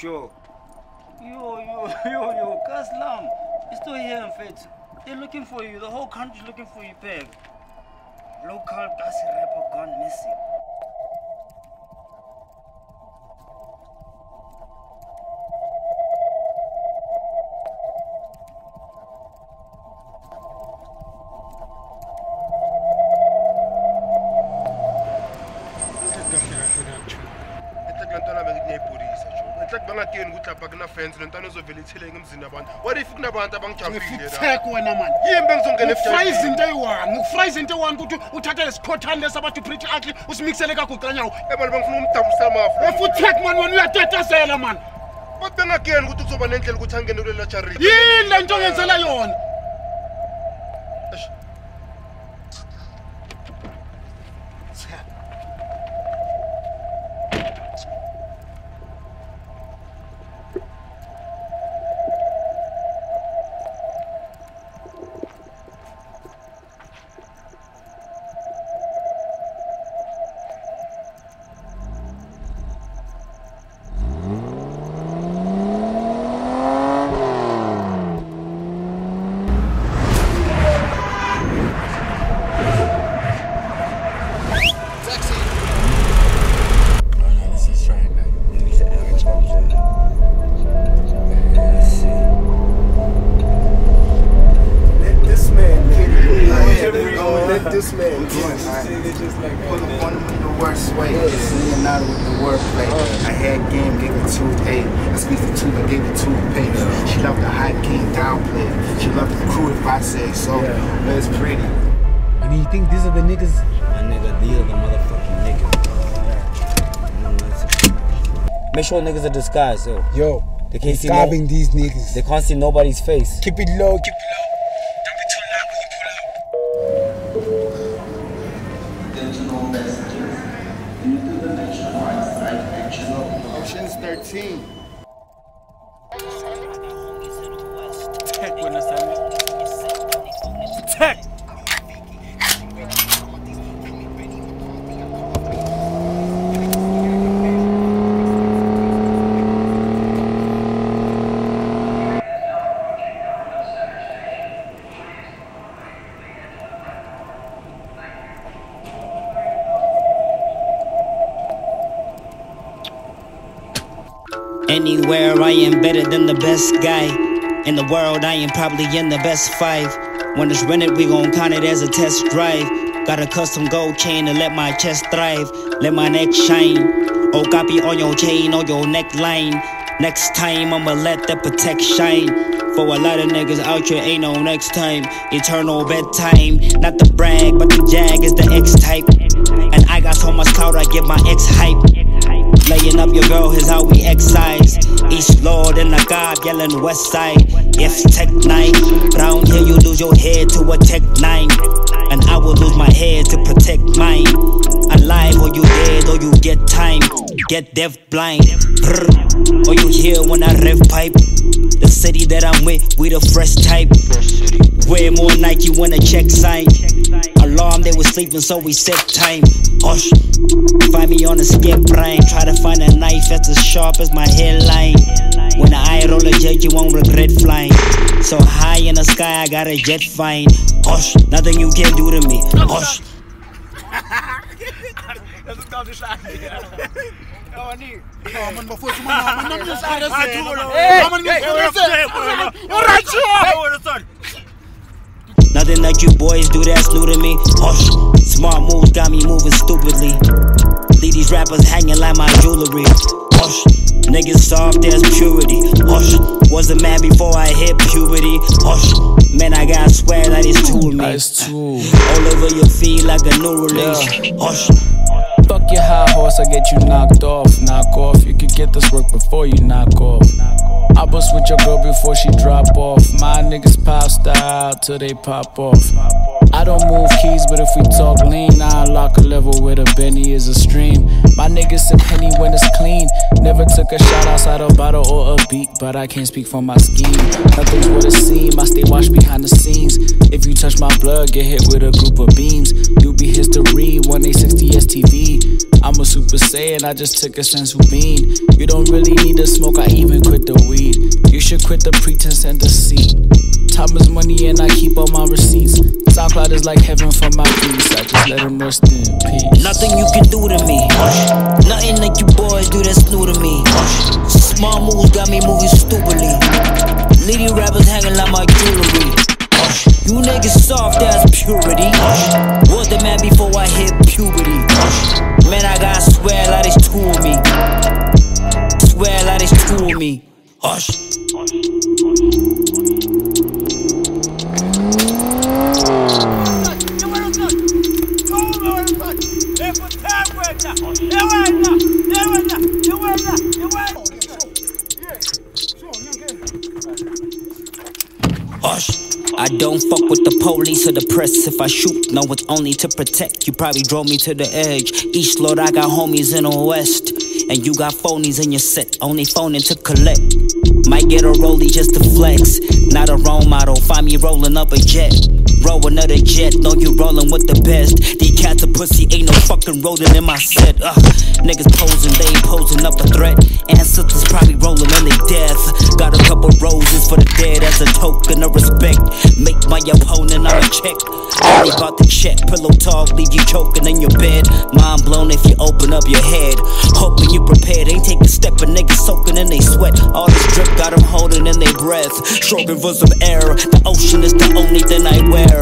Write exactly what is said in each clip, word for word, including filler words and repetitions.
Joe. Yo, yo, yo, yo, Kaslam. You're still here, in fact. They're looking for you. The whole country's looking for you, Peg. Local gas rapper gone missing. What if you abantu abangijabulile Ngifitheka wena man. Yini bengizongena Ngifry izinto eyi-one. Ngifry izinto eyi-one ukuthi uthathe isikhothane lesi abathi pretty ugly usimixele kaguqanyawo. Ebani bangifuna umdabusa amafu. Efitheka man wena uyatetezela man. Kodwa bengakuyeni ukuthi kuzoba nendlela ukuthi angene kulela charity. Yini le nto ngenzela yona? This man, put him on him in the worst way. Seeing out with the wordplay. I had game, gave it two A. I squeezed the two and gave it two pace. She loved the hot king downplay. She loved the crew if I say so. But it's pretty. And you think these are the niggas? My nigga, these are the motherfucking niggas. Make sure niggas are disguised, yo. Yo, they can't see no, these niggas. They can't see nobody's face. Keep it low, keep it low. Ocean's thirteen. Tech when I Tech. Anywhere I am better than the best guy. In the world I am probably in the best five. When it's rented we gon' count it as a test drive. Got a custom gold chain to let my chest thrive. Let my neck shine. Oh, copy on your chain or your neckline. Next time I'ma let the protect shine. For a lot of niggas out here ain't no next time. Eternal bedtime. Not the brag but the jag is the X type. And I got so much clout I give my ex hype. Laying up your girl, here's how we excise. East Lord and a God yelling West Side. Yes, Tech nine. Round here you lose your head to a Tech nine. And I will lose my head to protect mine. Alive or you dead or you get time. Get deaf blind. Brr. Or you hear when I rev pipe. The city that I'm with, we the fresh type. Wear more Nike when a check sign. Alarm, they was sleeping so we set time. Hush. Find me on a skip brain. Try to find a knife that's as sharp as my hairline. When I roll a jet, you won't regret flying. So high in the sky, I got a jet fine. Hush, nothing you can do to me. Hush. Nothing that you boys do that's new to me. Hush. Smart moves got me moving stupidly. Leave these rappers hanging like my jewelry. Hush. Niggas soft, there's purity. Hush. Wasn't mad before I hit puberty. Hush. Man, I got swag like it's two of me. That's two. All over your feet like a new release. Yeah. Hush. Fuck your high horse, I get you knocked off. Knock off, you could get this work before you knock off. I bust with your girl before she drop off. My niggas pop style till they pop off. I don't move keys, but if we talk lean, I unlock a level where the Benny is a stream. My niggas sip Henny when it's clean. Never took a shot outside a bottle or a beat, but I can't speak for my scheme. Nothing's what it seems, I stay washed behind the scenes. If you touch my blood, get hit with a group of beams. You be history, one eight sixty S T V. I'm a super saiyan, I just took a sensu bean. You don't really need to smoke, I even quit the weed. You should quit the pretense and deceit. Time is money and I keep all my receipts. SoundCloud is like heaven for my peace. I just let him rest in peace. Nothing you can do to me. Nothing that you boys do that's new to me. Small moves got me moving stupidly. Lady rappers hanging like my jewelry. You niggas soft as purity. Was the man before I hit puberty. Man, I gotta swear like it's two of me. Swear like it's two of me. Hush. Hush. I don't fuck with the police or the press. If I shoot, no, it's only to protect. You probably drove me to the edge. East Lord, I got homies in the west. And you got phonies in your set, only phoning to collect. Might get a rollie just to flex. Not a role model, find me rolling up a jet. Roll another jet, know you rolling with the best. These cats a pussy, ain't no fucking rolling in my set. uh, Niggas posing, they posing up a threat. Ancestors probably rolling in their death. Got a couple roses for the dead as a token of respect. Make my opponent on a check. Only about the check, pillow talk, leave you choking in your bed. Mind blown if you open up your head. Hoping you prepared, ain't take a step, a niggas soaking in they sweat. All this drip got them holding in their breath. Strobing for some air, the ocean is the only thing I wear.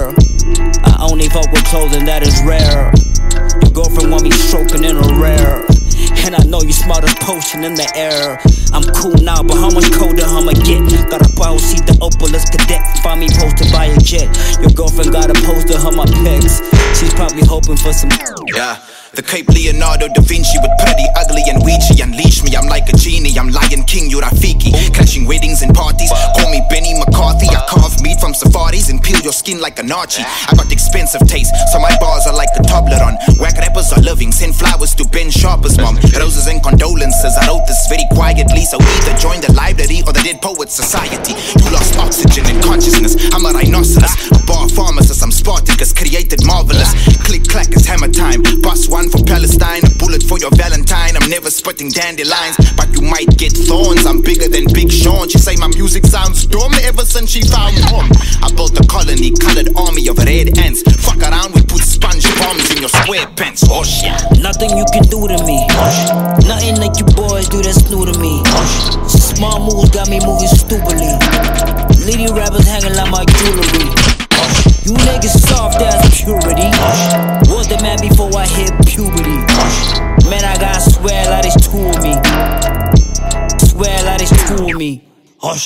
I only fuck with clothing that is rare. Your girlfriend want me stroking in her rare. And I know you smart as potion in the air. I'm cool now, but how much colder I'ma get? Got a bow, see the Opalus cadet. Find me posted by a jet. Your girlfriend got a poster of my pecs. She's probably hoping for some. Yeah. The Cape Leonardo da Vinci with pretty ugly and Ouija. Unleash me, I'm like a genie, I'm Lion King, you're Rafiki. Crashing weddings and parties, call me Benny McCarthy. I carve meat from safaris and peel your skin like a Nachi. I got expensive taste, so my bars are like a Toblerone. Whack rappers are living, send flowers to Ben Sharper's mom. Roses and condolences, I wrote this very quietly. So either join the library or the Dead Poets Society. You lost oxygen and consciousness, I'm a rhinoceros. A bar pharmacist, I'm Spartacus, created marvelous. Click clack, it's hammer time, bust one for Palestine, a bullet for your Valentine. I'm never spitting dandelions, but you might get thorns. I'm bigger than Big Sean. She say my music sounds dumb ever since she found home. I built a colony, colored army of red ants. Fuck around, we put sponge bombs in your square pants. Oh shit. Nothing you can do to me. Nothing that you boys do that's new to me. Small moves got me moving stupidly. Lady rappers hanging like my jewelry. You niggas soft as purity. Was the man before I hit puberty. Man, I gotta swear like it's two of me. Swear like it's two of me. Hush.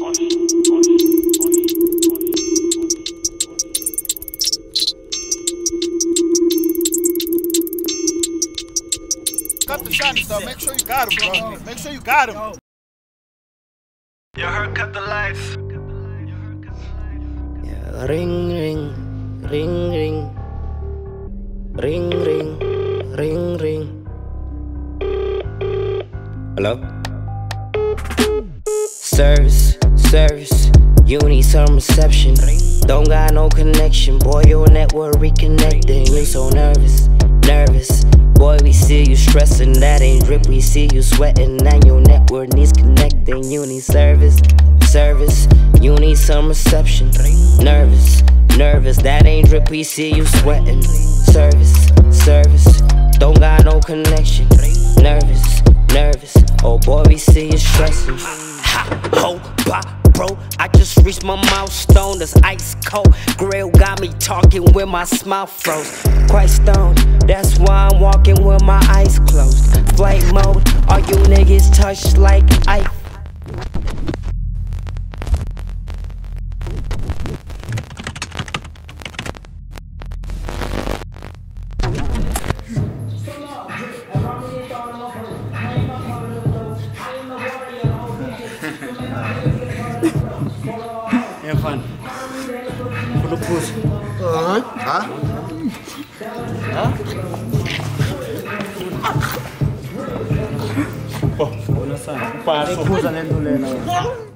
Cut the shots though, make sure you got him, bro. Make sure you got him. Your heart cut the life. Ring, ring, ring, ring, ring, ring, ring, ring. Hello? Service, service, you need some reception. Don't got no connection, boy, your network reconnecting. You so nervous, nervous. Boy, we see you stressing, that ain't drip, we see you sweating. And your network needs connecting, you need service, service, you need some reception. Nervous, nervous, that ain't drip, we see you sweating. Service, service, don't got no connection. Nervous, nervous, oh boy, we see you stressing. Ha, ho, ba, bro, I just reached my milestone, that's ice cold. Grill got me talking with my smile froze. Quite stoned, that's why I'm walking with my eyes closed. Flight mode, all you niggas touch like ice. Have fun. For the pussy. Uh-huh. Huh? Huh? Pô, olha só, passa. Tem coisa dentro do leão.